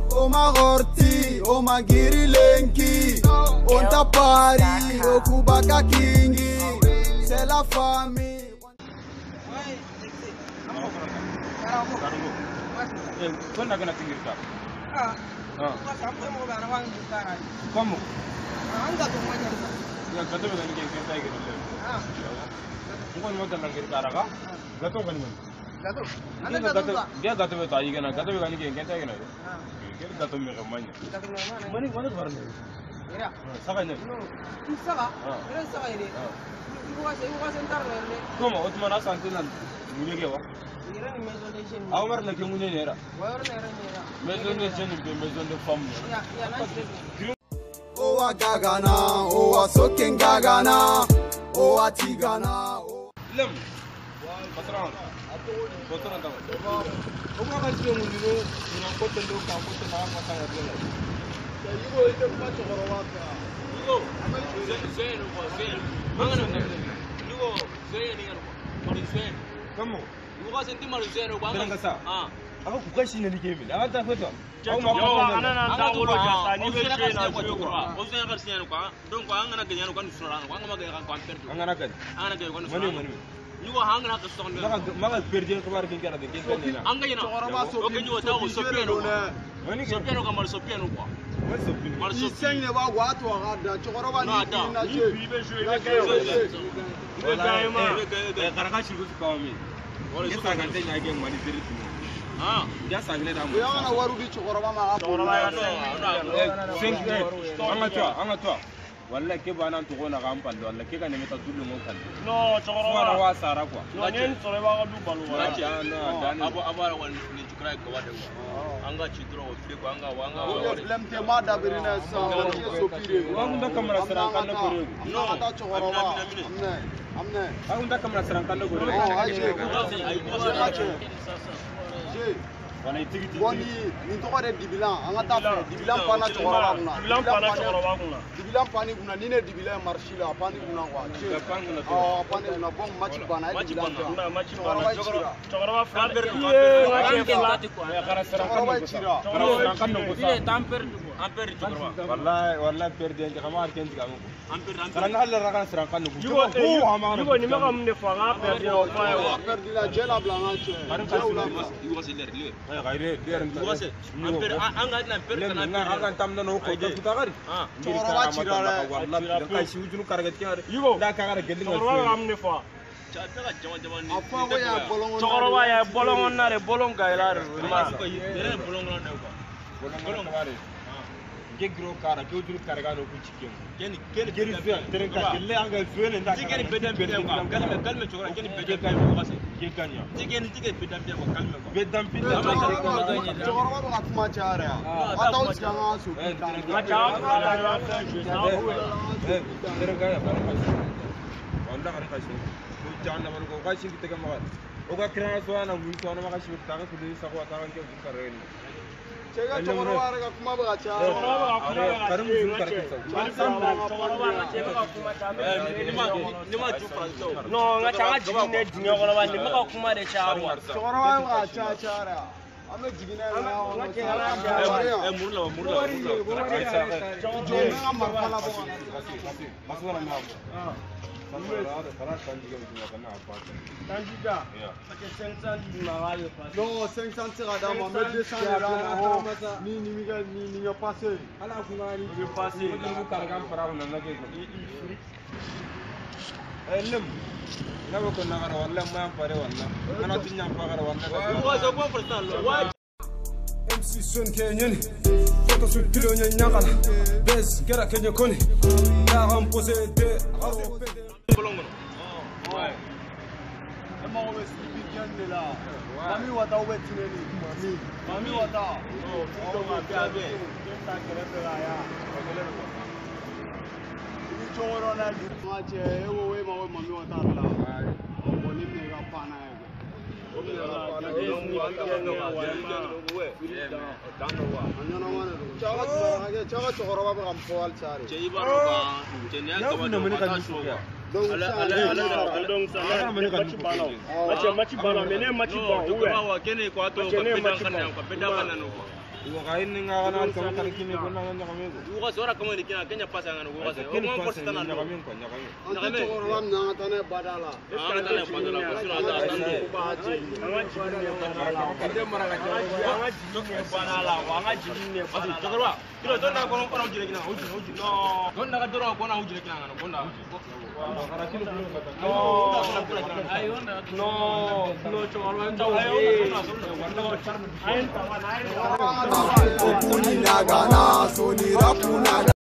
Oma Horti, Oma Giri Lenki, Onta Pari, Okubaka Kingi, c'est la famille. Como? Owa Gagana, Owa Soken Gagana, Owa Tigana. Lem. Patron. Patron tahu. Owa kasih mundur, nak kotor dulu, kau kotor nak makan apa lagi? Ibu itu macam orang apa? Ibu, saya lupa saya. Mana ni? Ibu, saya ni kan, mari saya. Kamu? Ibu kasih nanti mari saya lupa. Jangan kasar. Aku bukan sini ni game ni. Awak tak betul. Aku mau makan. Anak tu jasa ni bersih nak cukup. Kau saya kerja ni kan. Dong kau angana kerja ni kan surat. Kau angana kerja kan pergi. Angana kerja. Angana kerja kan surat. Mani. Ibu angana kerja seorang ni. Makan pergi keluar kini ada kini ni. Angana ni. Okey juga tahu sopian tu. Mani sopian tu kamar sopian tu. Mal sopian ni bawa waktu ada. Cakap apa ni? Ada. Ibu bersih. Kerana kau sibuk kami. Orang suka ganti lagi yang mani diri tu. Dia sangat dah. Yang mana waru di Cokoroba mah? Cokoroba Angkat tua. Walau kebanan tu kau nak ampan, walau kita ni mesti dulu makan. No, Cokoroba. Cokoroba sarap kuah. No, ni Cokoroba tu balu. Apa orang ni cukrai kau ada. Angkat citro, flip angkat. Film tema dah berina sama. Orang dah kamera serangkan nak beri. No, Cokoroba. Amne. Aku dah kamera serangkan nak beri. Boni, ni tu ada dibilang, angkat apa? Dibilang pana Cokoroba guna. Dibilang pani guna, ni ne dibilang marsila, pani guna kuah. Oh, pani guna, bong macam pana. Cokoroba cira. Cokoroba flat. Cokoroba cira. Ini tampir Cokoroba. Wallahi pergi yang kamar kian juga. Karena hal rakan serangkan nuku. Juga ni macam ni faham pergi apa? Pergi lah jalan belanga je. Juga sendiri lihat. Gaya dia rendah. Hampir angkat namper kan. Angkat tamdan okey. Jadi kita kari. Cokoroba cira lah. Wallahi kita isi ujung karget kian. Dah karget geling. Cokoroba amne fa. Apa kau ya bolong? Cokoroba ya bolongan nare bolong gaya lari. Ini bolongan nare apa? Bolong nare. Gegro kara, gegro kara kan aku cikin. Geri zuan, terengah gile anggal zuan endah. Cikin bedam kan. Kalme cokoroba, cikin bedam kan aku kasih. Cikin ya. Cikin bedam kan kalme. Bedam bedam. Cokoroba tu aku macam ya. Atau jangan masuk. Macam. Terengah ya. Anda kan kasih. Jangan nama kau kasih kita kemarin. Oga kerana soal nak beli soal nama kasih kita kan kudu sakwa tangan kita bukan real. Cakap Cokoroba harga kuma baca. Karena musim karena Cokoroba macam macam. Ni mah jumpa tu. No, ngacang jigine jigine Cokoroba ni macam kuma deh cakap. Cokoroba baca cara. Ame jigine. Murla. Jangan marah lah. Masuk nama. Tanjika. Macam sengsan di mana ada pas. No, sengsan serada mana desan ada. Ni pasir. Alah aku ngani. Ni pasir. Aku kargan perahu lagi. Lem. Nama kau nak orang lem mana pare orang. Mana tu nyampa orang. Bukan siapa pertal. MC Sun Kenyan. Foto sutilo nyakal. Bes kera Kenya koni. Ya rampose de. Emang orang sekian ni lah. Mami wata awet ni. Mami wata. Oh, kita kita kena beraya. Ini cakap orang ni macam, ewo mami wata lah. Oh, ni mereka panai. Cakap Cokoroba berkampal cari. Jadi baru kan, jadi apa macam وقاين نغانا كما كان كيمي كنا نغامي وغاسورا كما لكنا كنيا باسا غانا وغاسا كنا باسا نغامي كنا Antu orang nang tanah badala. tanah badala kusuna ada tandu ande maranga banala wanga jinne basi jagarwa kilo donna kono kono jile kina uji no donna ka doro kono uji kina ngana gonda no chawalwa taw Okuni nagana, soni rapuna.